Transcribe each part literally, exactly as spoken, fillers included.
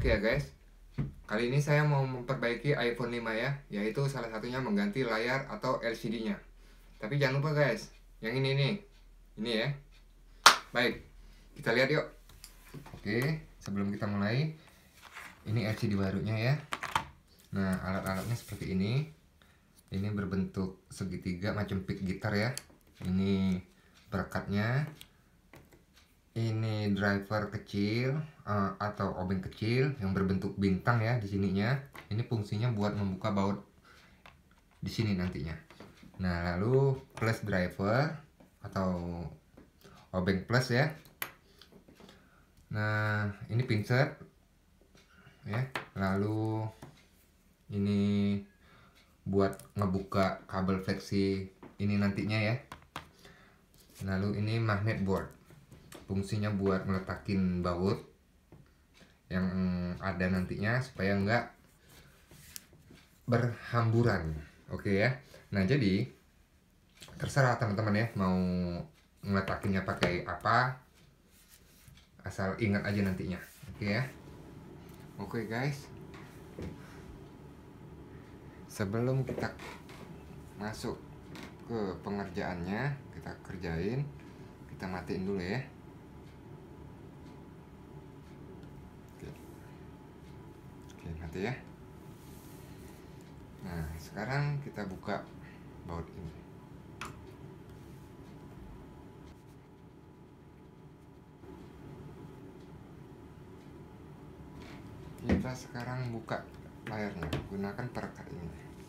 Oke ya guys, kali ini saya mau memperbaiki iPhone lima ya, yaitu salah satunya mengganti layar atau L C D-nya. Tapi jangan lupa guys, yang ini nih, ini ya. Baik, kita lihat yuk. Oke, sebelum kita mulai, ini L C D barunya ya. Nah, alat-alatnya seperti ini. Ini berbentuk segitiga macam pick gitar ya. Ini perekatnya. Ini driver kecil uh, atau obeng kecil yang berbentuk bintang ya di sininya. Ini fungsinya buat membuka baut di sini nantinya. Nah, lalu plus driver atau obeng plus ya. Nah, ini pinset ya. Lalu ini buat ngebuka kabel fleksi ini nantinya ya. Lalu ini magnet board. Fungsinya buat ngeletakin baut yang ada nantinya supaya enggak berhamburan. Oke ya. Nah, jadi terserah teman-teman ya mau ngeletakinnya pakai apa, asal ingat aja nantinya. Oke ya. Oke guys, sebelum kita masuk ke pengerjaannya, kita kerjain, kita matiin dulu ya. Oke, mati ya. Nah, sekarang kita buka baut ini. Kita sekarang buka layarnya, gunakan perekat ini.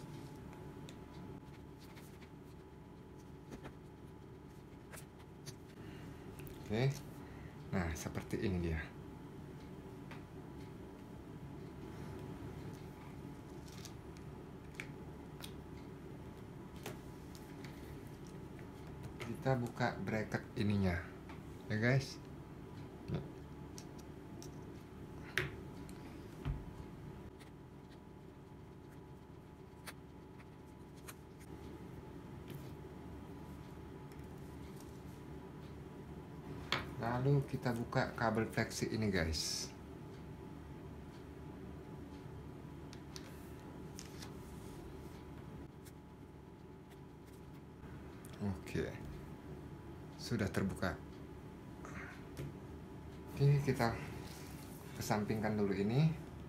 Oke. Nah, seperti ini dia. Kita buka bracket ininya ya guys. Lalu kita buka kabel fleksi ini guys. Oke, sudah terbuka. Oke, kita kesampingkan dulu ini.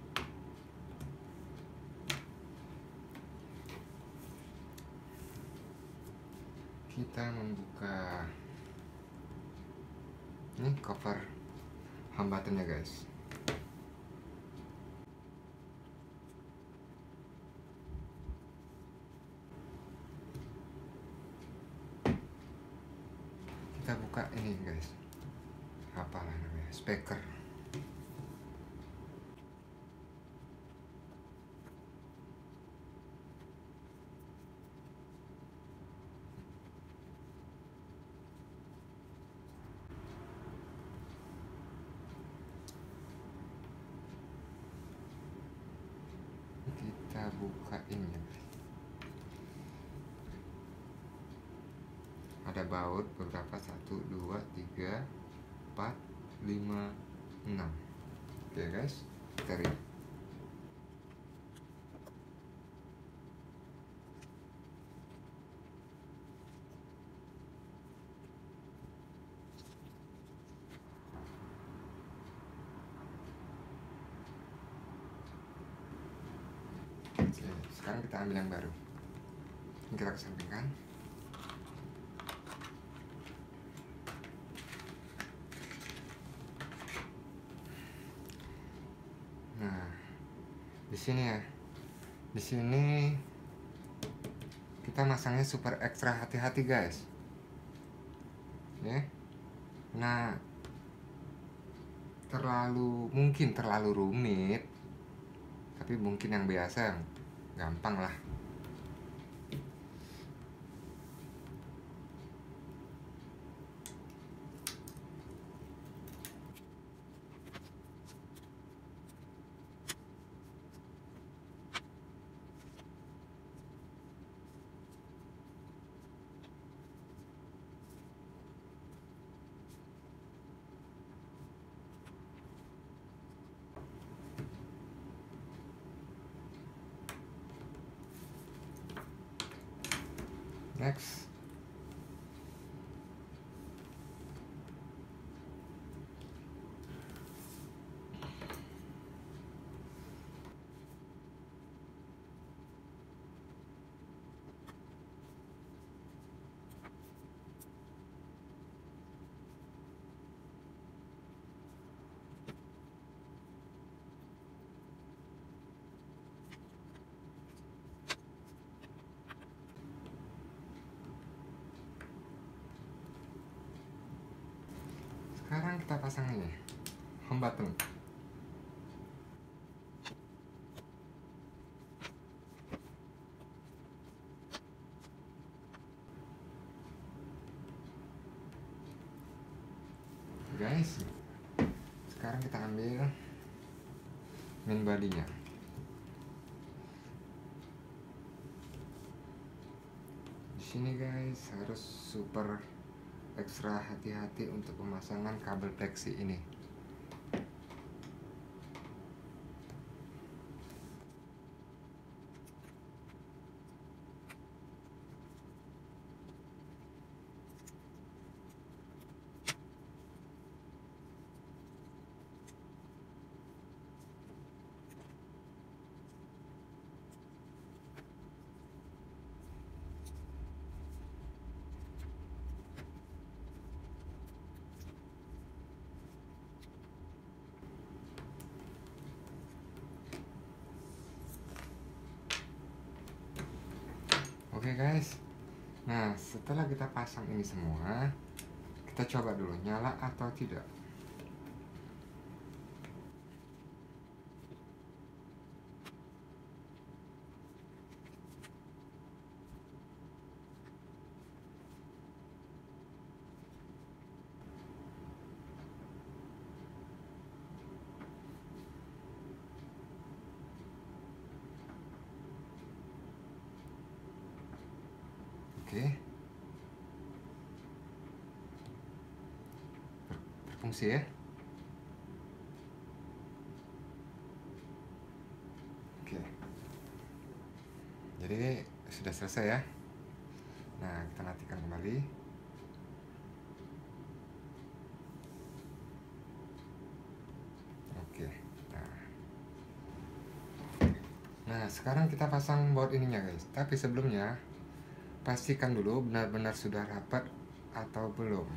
Kita membuka ini cover hambatannya guys. Kita buka ini guys, apalah namanya, speaker. Kita buka ini guys. Ada baut beberapa, satu, dua, tiga, empat, lima, enam. Oke guys, kita lihat. Oke, sekarang kita ambil yang baru. Ini kita kesampingkan. Nah, di sini ya, di sini kita masangnya super ekstra hati-hati guys. Ya, nah terlalu mungkin terlalu rumit, tapi mungkin yang biasa yang gampang lah. next. Sekarang kita pasang ini home button. Guys, sekarang kita ambil main bodinya. Di sini guys harus super ekstra hati-hati untuk pemasangan kabel Plexi ini. Oke guys, nah setelah kita pasang ini semua, kita coba dulu nyala atau tidak. Oke, Ber berfungsi ya. Oke, jadi sudah selesai ya. Nah, kita matikan kembali. Oke, nah, nah sekarang kita pasang baut ininya guys. Tapi sebelumnya pastikan dulu benar-benar sudah rapat atau belum.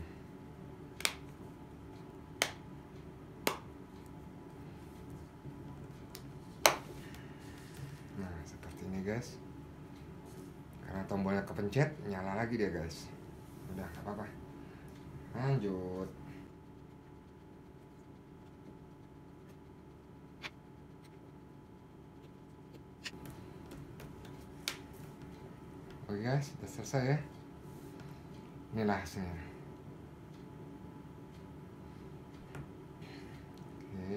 Nah, seperti ini guys. Karena tombolnya kepencet, nyala lagi dia guys. Udah, gak apa-apa. Lanjut. Oke guys, udah selesai ya. Inilah hasilnya. Oke.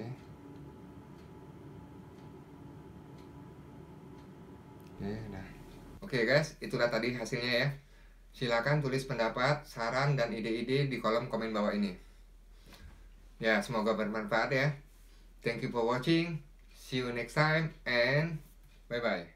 Oke, udah. Oke guys, itulah tadi hasilnya ya. Silakan tulis pendapat, saran, dan ide-ide di kolom komen bawah ini. Ya, semoga bermanfaat ya. Thank you for watching. See you next time and bye-bye.